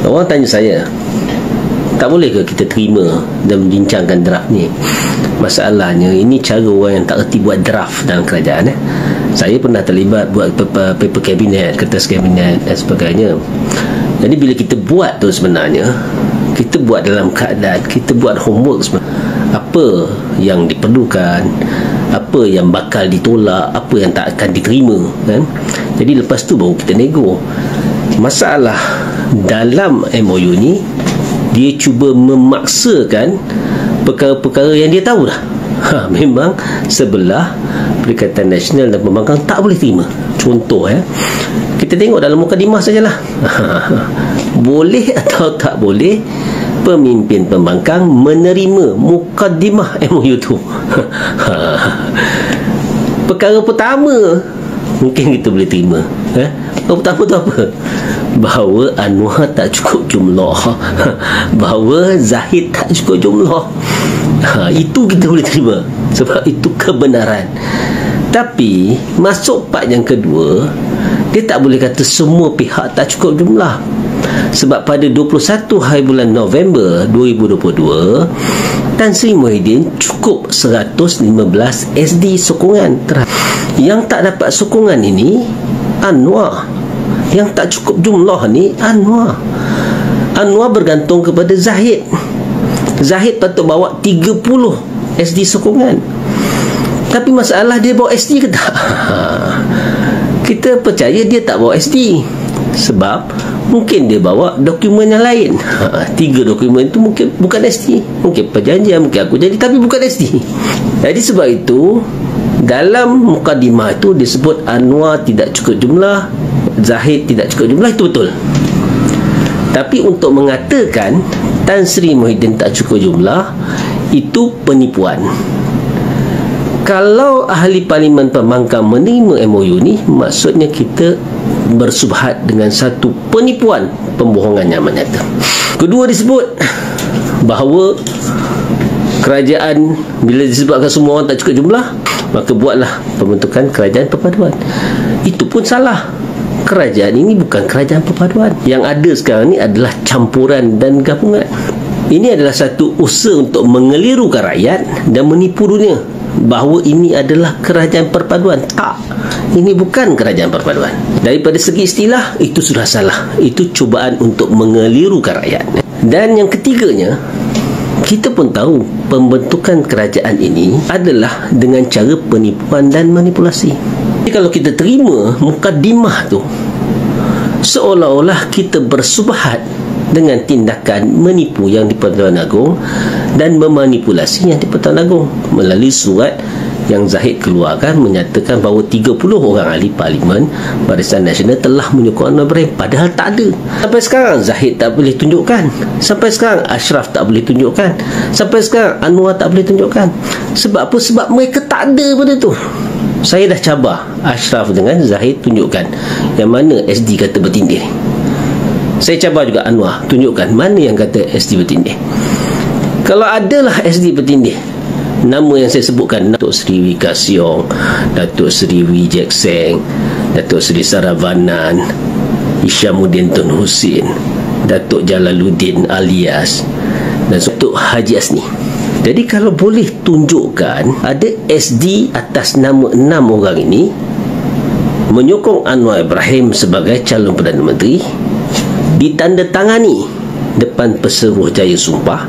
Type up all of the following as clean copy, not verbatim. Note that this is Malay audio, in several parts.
Orang tanya saya, tak boleh ke kita terima dan membincangkan draft ni? Masalahnya ini cara orang yang tak erti buat draft dalam kerajaan. Saya pernah terlibat buat paper kabinet, kertas kabinet dan sebagainya. Jadi bila kita buat tu sebenarnya kita buat dalam keadaan kita buat homework sebenarnya. Apa yang diperlukan, apa yang bakal ditolak, apa yang tak akan diterima, kan? Jadi lepas tu baru kita nego. Masalah dalam MOU ni, dia cuba memaksakan perkara-perkara yang dia tahu dah. Memang sebelah Perikatan Nasional dan Pembangkang tak boleh terima. Contoh kita tengok dalam mukadimah sajalah. Boleh atau tak boleh pemimpin pembangkang menerima mukadimah MOU tu. Perkara pertama mungkin kita boleh terima. Perkara pertama tu apa? Bahawa Anwar tak cukup jumlah, bahawa Zahid tak cukup jumlah. Itu kita boleh terima sebab itu kebenaran. Tapi masuk part yang kedua, dia tak boleh kata semua pihak tak cukup jumlah. Sebab pada 21 hari bulan November 2022, Tan Sri Muhyiddin cukup 115 SD sokongan. Yang tak dapat sokongan ini Anwar. Yang tak cukup jumlah ni Anwar. Anwar bergantung kepada Zahid. Zahid patut bawa 30 SD sokongan. Tapi masalah dia bawa SD ke tak? Kita percaya dia tak bawa SD. Sebab mungkin dia bawa dokumen yang lain. 3 dokumen itu mungkin bukan SD. Mungkin perjanjian, mungkin aku jadi, tapi bukan SD. Jadi sebab itu dalam mukadimah itu disebut Anwar tidak cukup jumlah, Zahid tidak cukup jumlah, itu betul. Tapi untuk mengatakan Tan Sri Muhyiddin tak cukup jumlah, itu penipuan. Kalau ahli Parlimen Pembangkang menerima MOU ni, maksudnya kita bersubhat dengan satu penipuan, pembohongan yang amat nyata. Kedua, disebut bahawa kerajaan, bila disebabkan semua orang tak cukup jumlah, maka buatlah pembentukan kerajaan perpaduan. Itu pun salah. Kerajaan ini bukan kerajaan perpaduan. Yang ada sekarang ni adalah campuran dan gabungan. Ini adalah satu usaha untuk mengelirukan rakyat dan menipu dunia bahawa ini adalah kerajaan perpaduan. Tak, ini bukan kerajaan perpaduan. Daripada segi istilah, itu sudah salah. Itu cubaan untuk mengelirukan rakyat. Dan yang ketiganya, kita pun tahu pembentukan kerajaan ini adalah dengan cara penipuan dan manipulasi. Jadi kalau kita terima mukadimah tu, seolah-olah kita bersubhat dengan tindakan menipu yang di Pertuan Agong dan memanipulasi yang di Pertuan Agong melalui surat yang Zahid keluarkan menyatakan bahawa 30 orang ahli Parlimen Barisan Nasional telah menyokong Anwar Ibrahim, padahal tak ada. Sampai sekarang Zahid tak boleh tunjukkan, sampai sekarang Ashraf tak boleh tunjukkan, sampai sekarang Anwar tak boleh tunjukkan. Sebab apa? Sebab mereka tak ada benda tu. Saya dah cabar Ashraf dengan Zahid tunjukkan yang mana SD kata bertindih. Saya cabar juga Anwar, tunjukkan mana yang kata SD bertindih. Kalau adalah SD bertindih, nama yang saya sebutkan, Datuk Seri Wee Ka Siong, Datuk Seri Wee Jack Seng, Datuk Seri Saravanan, Isyamuddin Tun Hussein, Datuk Jalaluddin alias, dan Datuk Haji Asni. Jadi kalau boleh tunjukkan ada SD atas nama 6 orang ini menyokong Anwar Ibrahim sebagai calon Perdana Menteri, ditandatangani depan Pesuruh Jaya Sumpah,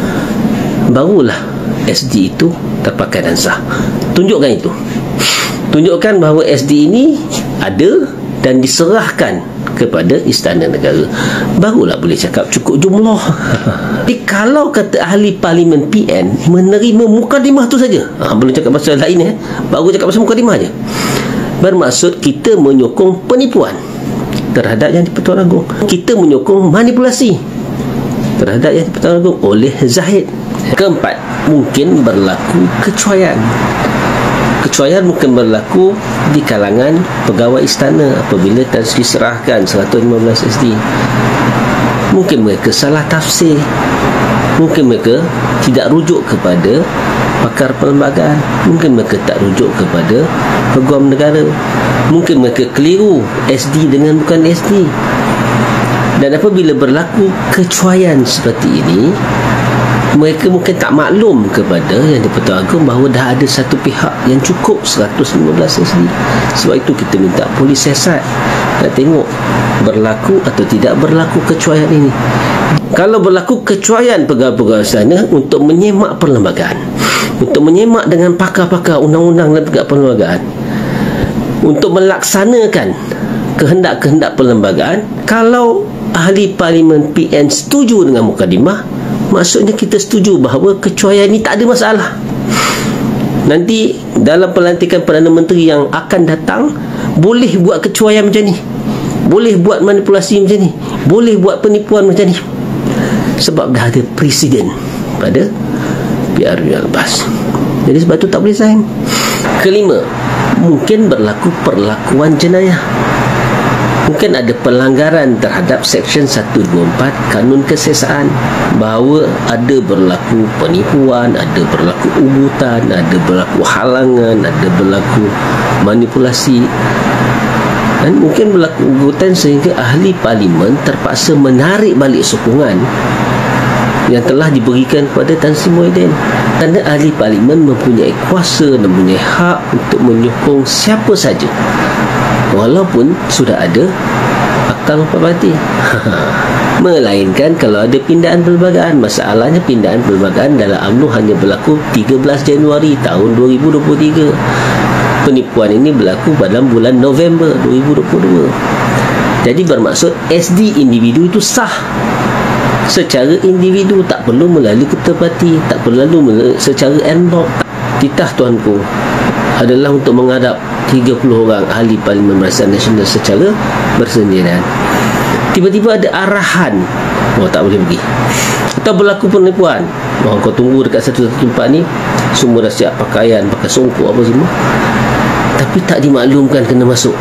barulah SD itu terpakai dan sah. Tunjukkan itu. Tunjukkan bahawa SD ini ada dan diserahkan kepada Istana Negara, barulah boleh cakap cukup jumlah. Jadi kalau kata ahli Parlimen PN menerima mukadimah tu saja, belum cakap pasal lain, baru cakap pasal mukadimah je, bermaksud kita menyokong penipuan terhadap Yang di-Pertuan Agong. Kita menyokong manipulasi terhadap Yang di-Pertuan Agong oleh Zahid. Keempat, mungkin berlaku kecuaian. Kecuaian mungkin berlaku di kalangan pegawai istana apabila Tan Sri serahkan 115 SD. Mungkin mereka salah tafsir, mungkin mereka tidak rujuk kepada pakar perlembagaan, mungkin mereka tak rujuk kepada peguam negara, mungkin mereka keliru SD dengan bukan SD. Dan apabila berlaku kecuaian seperti ini, mereka mungkin tak maklum kepada Yang di-Pertuan Agong bahawa dah ada satu pihak yang cukup 115 sendiri. Sebab itu kita minta polis siasat nak tengok berlaku atau tidak berlaku kecuaian ini. Kalau berlaku kecuaian pegawai-pegawai istana untuk menyemak perlembagaan, untuk menyemak dengan pakar-pakar undang-undang dan pegawai perlembagaan, untuk melaksanakan kehendak-kehendak perlembagaan, kalau ahli parlimen PN setuju dengan mukadimah, maksudnya kita setuju bahawa kecuaian ini tak ada masalah. Nanti dalam pelantikan Perdana Menteri yang akan datang, boleh buat kecuaian macam ni, boleh buat manipulasi macam ni, boleh buat penipuan macam ni, sebab dah ada presiden pada PRU yang lepas. Jadi sebab tu tak boleh sign. Kelima, mungkin berlaku perlakuan jenayah. Mungkin ada pelanggaran terhadap Seksyen 124 Kanun Kesiasaan, bahawa ada berlaku penipuan, ada berlaku ugutan, ada berlaku halangan, ada berlaku manipulasi, dan mungkin berlaku ugutan sehingga ahli parlimen terpaksa menarik balik sokongan yang telah diberikan kepada Tan Sri Muhyiddin. Kerana ahli parlimen mempunyai kuasa dan mempunyai hak untuk menyokong siapa saja walaupun sudah ada Akta Lupa Parti. Melainkan kalau ada pindaan perlembagaan. Masalahnya pindaan perlembagaan dalam UMNO hanya berlaku 13 Januari tahun 2023. Penipuan ini berlaku pada bulan November 2022. Jadi bermaksud SD individu itu sah secara individu, tak perlu melalui ketua parti, tak perlu secara en bloc. Titah tuanku adalah untuk menghadap 30 orang ahli Parlimen Barisan Nasional secara bersendirian. Tiba-tiba ada arahan, tak boleh pergi, atau berlaku penipuan, kau tunggu dekat satu tempat ni, semua dah siap pakaian, pakai songkok apa semua, tapi tak dimaklumkan kena masuk.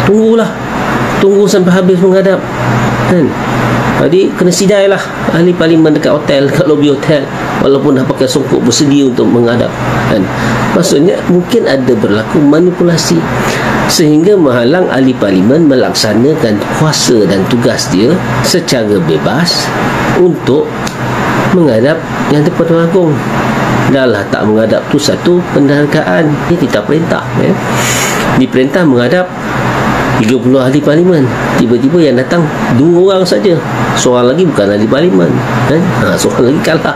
Tunggu sampai habis menghadap, kan? Jadi kena sidai lah ahli parlimen dekat hotel, dekat lobi hotel, walaupun dah pakai songkok bersedia untuk menghadap, kan? Maksudnya mungkin ada berlaku manipulasi sehingga menghalang ahli parlimen melaksanakan kuasa dan tugas dia secara bebas untuk menghadap Yang di-Pertuan Agong. Dah lah tak menghadap tu satu pendargaan. Ini titah perintah, diperintah menghadap 30 ahli parlimen, tiba-tiba yang datang 2 orang saja, seorang lagi bukan ahli parlimen, kan? Seorang lagi kalah.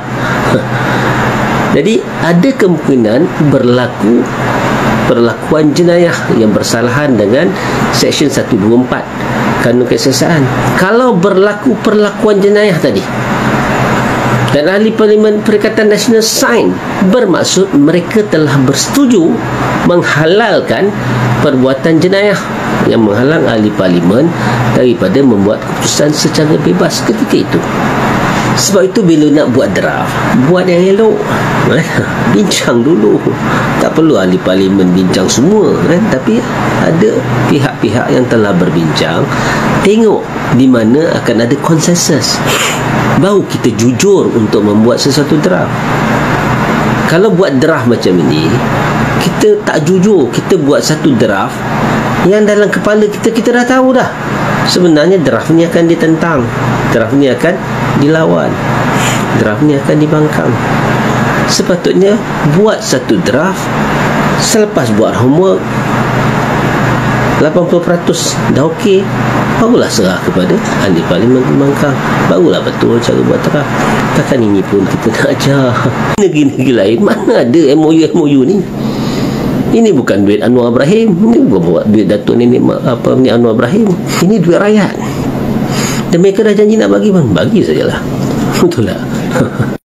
Jadi ada kemungkinan berlaku perlakuan jenayah yang bersalahan dengan Seksyen 124 Kanun Kesiasaan. Kalau berlaku perlakuan jenayah tadi dan ahli parlimen Perikatan Nasional sign, bermaksud mereka telah bersetuju menghalalkan perbuatan jenayah yang menghalang ahli parlimen daripada membuat keputusan secara bebas ketika itu. Sebab itu bila nak buat draft, buat yang elok, bincang dulu. Tak perlu ahli parlimen bincang semua, kan? Tapi ada pihak-pihak yang telah berbincang, tengok di mana akan ada konsensus, baru kita jujur untuk membuat sesuatu draft. Kalau buat draft macam ini, kita tak jujur, kita buat satu draft yang dalam kepala kita dah tahu dah sebenarnya draft ni akan ditentang, draft ni akan dilawan, draft ni akan dibangkang. Sepatutnya buat satu draft, selepas buat homework 80% dah okey, barulah serah kepada ahli parlimen pembangkang, barulah betul cara buat draft. Takkan ini pun kita nak ajar negeri-negeri lain, mana ada MOU ni. Ini bukan duit Anwar Ibrahim, ini bukan buat duit Datuk Nenek Anwar Ibrahim, ini duit rakyat. Dan mereka dah janji nak bagi, bagi sajalah. Betul tak?